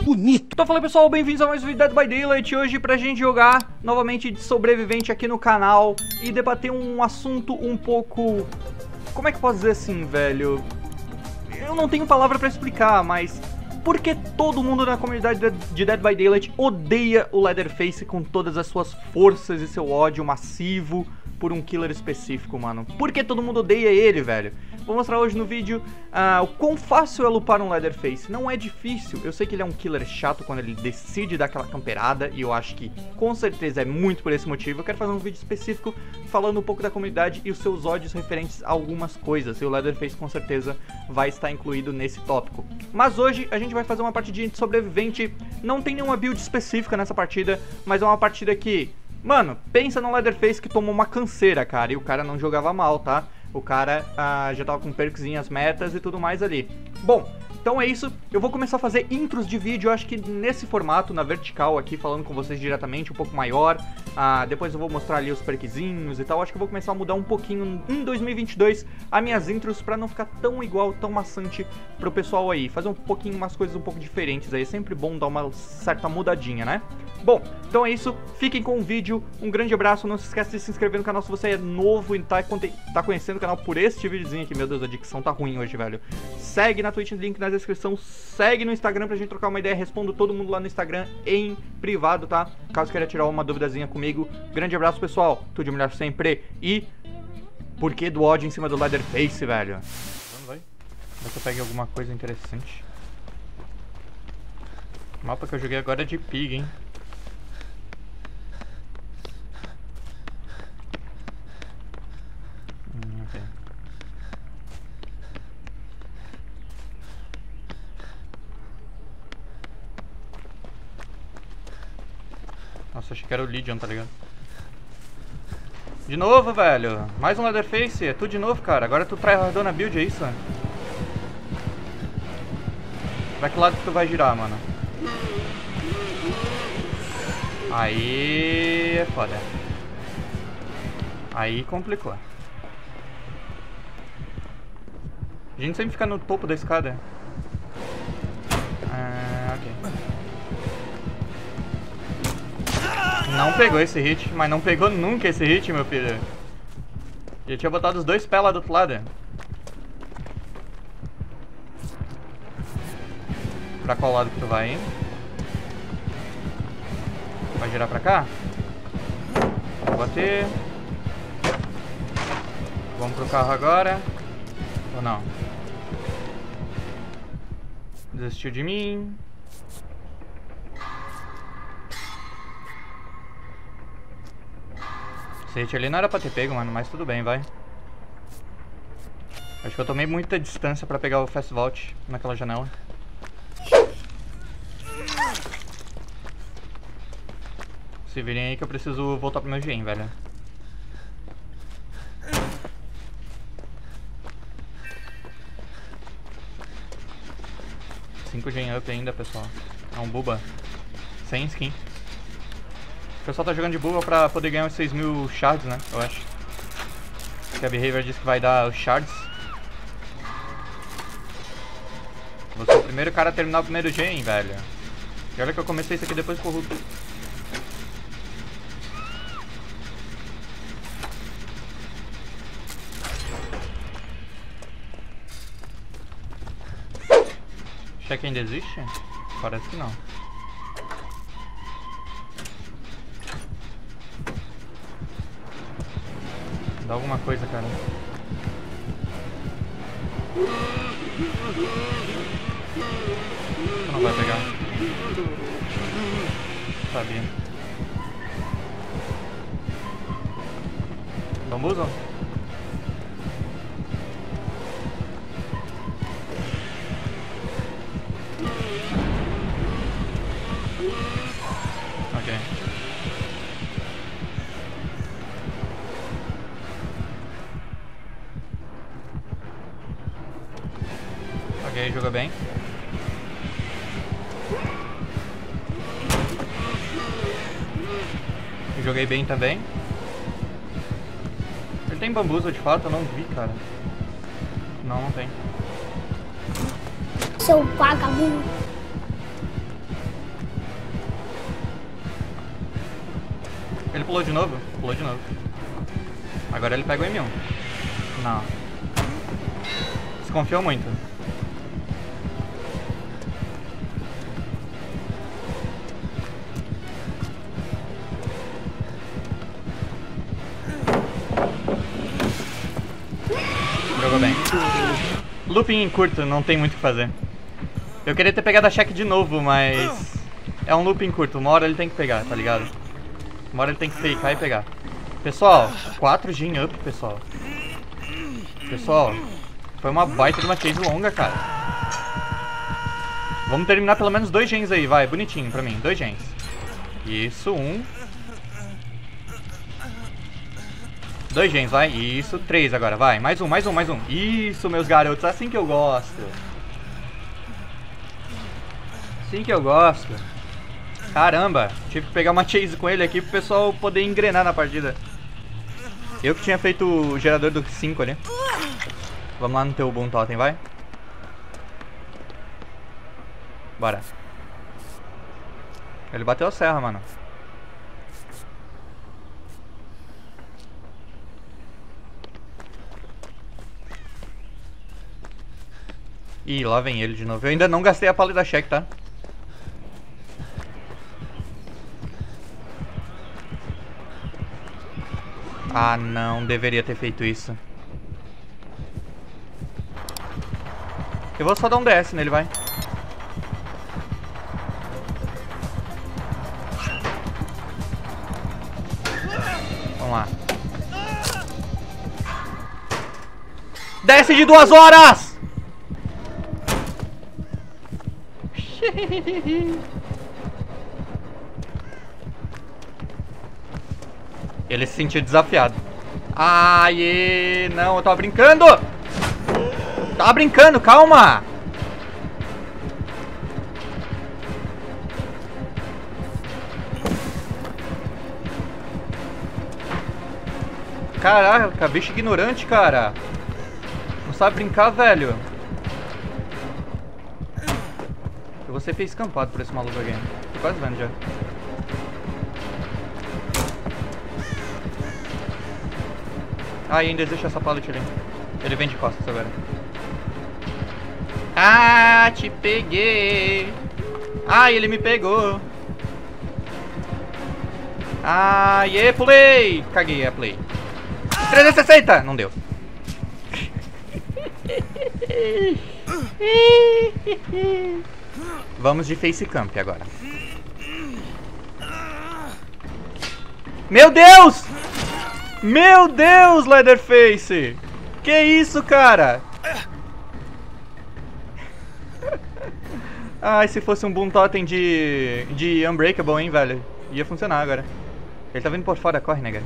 bonito. Então fala pessoal, bem-vindos a mais um vídeo Dead by Daylight. Hoje pra gente jogar novamente de sobrevivente aqui no canal e debater um assunto um pouco... Como é que eu posso dizer assim, velho? Eu não tenho palavra pra explicar, mas... Por que todo mundo na comunidade de Dead by Daylight odeia o Leatherface com todas as suas forças e seu ódio massivo por um killer específico, mano? Por que todo mundo odeia ele, velho? Vou mostrar hoje no vídeo o quão fácil é lupar um Leatherface. Não é difícil. Eu sei que ele é um killer chato quando ele decide dar aquela camperada, e eu acho que com certeza é muito por esse motivo. Eu quero fazer um vídeo específico falando um pouco da comunidade e os seus ódios referentes a algumas coisas, e o Leatherface com certeza vai estar incluído nesse tópico. Mas hoje a gente vai fazer uma partidinha de sobrevivente. Não tem nenhuma build específica nessa partida, mas é uma partida que... Mano, pensa no Leatherface que tomou uma canseira, cara, e o cara não jogava mal, tá? O cara já tava com perkzinhas metas e tudo mais ali. Bom, então é isso. Eu vou começar a fazer intros de vídeo, eu acho que nesse formato, na vertical aqui, falando com vocês diretamente, um pouco maior. Depois eu vou mostrar ali os perkzinhos e tal. Acho que eu vou começar a mudar um pouquinho em 2022 as minhas intros pra não ficar tão igual, tão maçante pro pessoal aí. Fazer um pouquinho, umas coisas um pouco diferentes aí. É sempre bom dar uma certa mudadinha, né? Bom, então é isso. Fiquem com o vídeo. Um grande abraço. Não se esqueça de se inscrever no canal se você é novo e tá conhecendo o canal por este videozinho aqui. Meu Deus, a dicção tá ruim hoje, velho. Segue na Twitch, link na descrição. Segue no Instagram pra gente trocar uma ideia. Respondo todo mundo lá no Instagram em privado, tá? Caso queira tirar uma duvidazinha comigo. Grande abraço, pessoal. Tudo de melhor sempre. E... por que do ódio em cima do Leatherface, velho? Vai. Ver se eu pegue alguma coisa interessante. O mapa que eu joguei agora é de Pig, hein? Ok. Nossa, achei que era o Legion, tá ligado? De novo, velho. Mais um Leatherface. É tudo de novo, cara. Agora tu tryhardou na build, é isso? Pra que lado que tu vai girar, mano? Aí é foda. Aí complicou. A gente sempre fica no topo da escada. Ok. Não pegou esse hit, mas não pegou nunca esse hit, meu filho. Já tinha botado os dois pés lá do outro lado. Pra qual lado que tu vai, hein? Vai girar pra cá? Vou bater. Vamos pro carro agora. Ou não? Desistiu de mim. Esse hit ali não era pra ter pego, mano, mas tudo bem, vai. Acho que eu tomei muita distância pra pegar o Fast Vault naquela janela. Se virem aí que eu preciso voltar pro meu gen, velho. Cinco gen up ainda, pessoal. É um Buba. Sem skin. O pessoal tá jogando de Buba pra poder ganhar uns 6.000 shards, né? Eu acho. Que a Behavior disse que vai dar os shards. Vou ser o primeiro cara a terminar o primeiro gen, velho. E olha que eu comecei isso aqui depois do corrupto. Check ainda existe? Parece que não. Dá alguma coisa, cara. Não vai pegar. Sabia. Bambuzo? Ok. Ok, joga bem. Joguei bem também. Ele tem bambuza de fato? Eu não vi, cara. Não, não tem. Seu vagabundo. Ele pulou de novo? Pulou de novo. Agora ele pega o M1. Não. Desconfiou muito. Jogou bem. Looping curto, não tem muito o que fazer. Eu queria ter pegado a check de novo, mas... é um looping curto, uma hora ele tem que pegar, tá ligado? Uma hora ele tem que fakear e pegar. Pessoal, 4 gen up, pessoal. Pessoal, foi uma baita de uma chase longa, cara. Vamos terminar pelo menos 2 gens aí, vai, bonitinho pra mim, 2 gens. Isso, 1. 2 gens, vai, isso, 3 agora, vai, mais um. Isso, meus garotos, assim que eu gosto. Assim que eu gosto. Caramba, tive que pegar uma chase com ele aqui pro pessoal poder engrenar na partida. Eu que tinha feito o gerador do 5 ali. Vamos lá no teu Boom Totem, vai. Bora. Ele bateu a serra, mano. Ih, lá vem ele de novo. Eu ainda não gastei a pálida check, tá? Ah, não, deveria ter feito isso. Eu vou só dar um DS nele, vai. Vamos lá. DS de 2 horas! Ele se sentiu desafiado. Ai, não, eu tava brincando! Tava brincando, calma! Caraca, bicho ignorante, cara. Não sabe brincar, velho. Eu vou ser escampado por esse maluco aqui. Tô quase vendo já. Ah, ainda deixa essa pallet ali. Ele vem de costas agora. Ah, te peguei. Ah, ele me pegou. Ah, pulei. Caguei a play. 360! Não deu. Vamos de face camp agora. Meu Deus! Meu Deus, Leatherface! Que isso, cara? Ai, se fosse um Boom Totem de Unbreakable, hein, velho? Ia funcionar agora. Ele tá vindo por fora, corre, nega.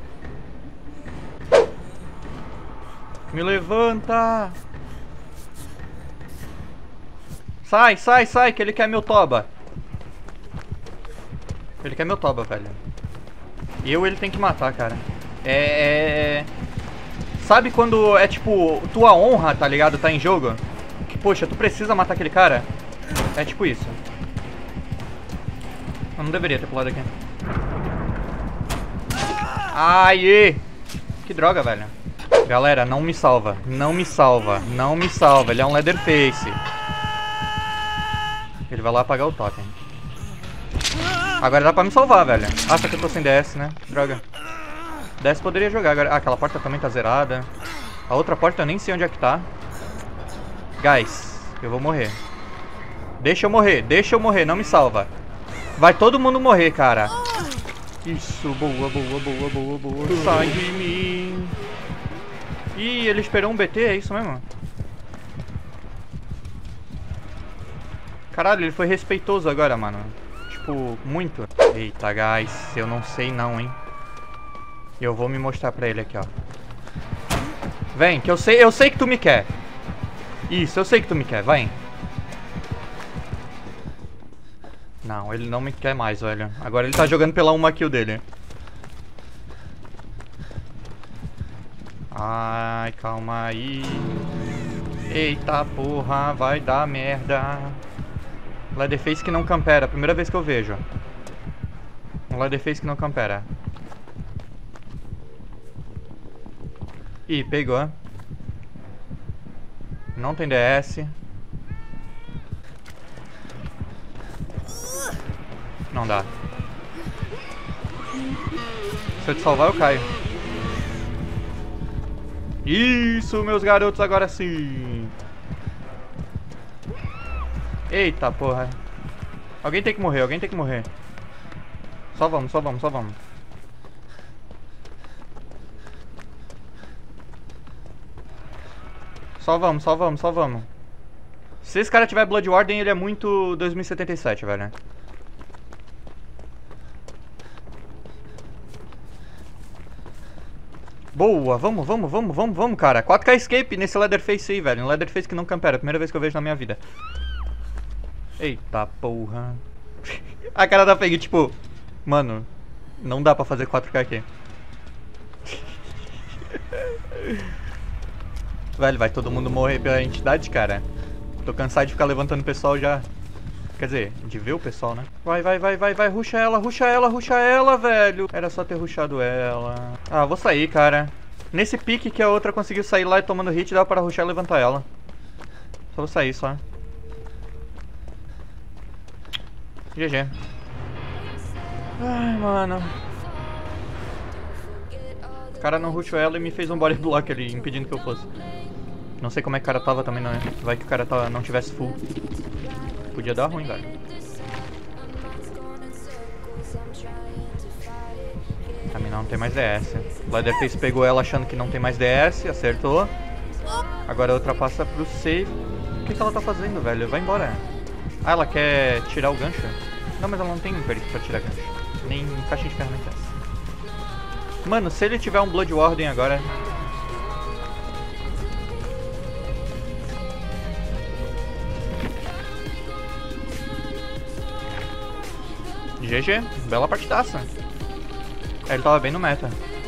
Me levanta! Sai, sai, sai, que ele quer meu toba. Ele quer meu toba, velho. Ele tem que matar, cara. Sabe quando é tipo, tua honra, tá ligado? Tá em jogo? Que, poxa, tu precisa matar aquele cara? É tipo isso. Eu não deveria ter pulado aqui. Ai! Que droga, velho. Galera, não me salva. Não me salva. Não me salva. Ele é um Leatherface. Ele vai lá apagar o totem. Agora dá pra me salvar, velho. Ah, só que eu tô sem DS, né? Droga. DS poderia jogar agora. Ah, aquela porta também tá zerada. A outra porta eu nem sei onde é que tá. Guys, eu vou morrer. Deixa eu morrer, não me salva. Vai todo mundo morrer, cara. Isso, boa. Sai de mim. Ih, ele esperou um BT, é isso mesmo? Caralho, ele foi respeitoso agora, mano. Tipo, muito. Eita, guys, eu não sei não, hein. Eu vou me mostrar pra ele aqui, ó. Vem, que eu sei que tu me quer. Isso, eu sei que tu me quer, vai. Não, ele não me quer mais, velho. Agora ele tá jogando pela uma kill dele. Ai, calma aí. Eita porra, vai dar merda. Leatherface que não campera, primeira vez que eu vejo. Um Leatherface que não campera. Ih, pegou. Não tem DS. Não dá. Se eu te salvar, eu caio. Isso, meus garotos, agora sim. Eita, porra. Alguém tem que morrer, alguém tem que morrer. Só vamos, só vamos, só vamos. Só vamos, só vamos, só vamos. Se esse cara tiver Blood Warden, ele é muito 2077, velho. Boa, vamos, vamos, vamos, vamos, vamos, cara. 4K escape nesse Leatherface aí, velho. Um Leatherface que não campera. Primeira vez que eu vejo na minha vida. Eita porra. A cara da Peg, tipo... Mano, não dá pra fazer 4K aqui. Velho, vai todo mundo morrer pela entidade, cara. Tô cansado de ficar levantando o pessoal já. Quer dizer, de ver o pessoal, né? Vai, vai, vai, vai, vai. Ruxa ela, ruxa ela, ruxa ela, velho. Era só ter rushado ela. Ah, vou sair, cara. Nesse pique que a outra conseguiu sair lá e tomando hit, dá pra rushar e levantar ela. Só vou sair, só. GG. Ai, mano. O cara não rushou ela e me fez um body block ali, impedindo que eu fosse. Não sei como é que o cara tava também, não é? Vai que o cara não tivesse full. Podia dar ruim, velho. Também não tem mais DS. O Leatherface pegou ela achando que não tem mais DS, acertou. Agora a outra passa pro save. O que ela tá fazendo, velho? Vai embora. Ah, ela quer tirar o gancho? Não, mas ela não tem perito pra tirar gancho. Nem caixinha de ferramentas. Mano, se ele tiver um Blood Warden agora... GG, bela partidaça. Ele tava bem no meta.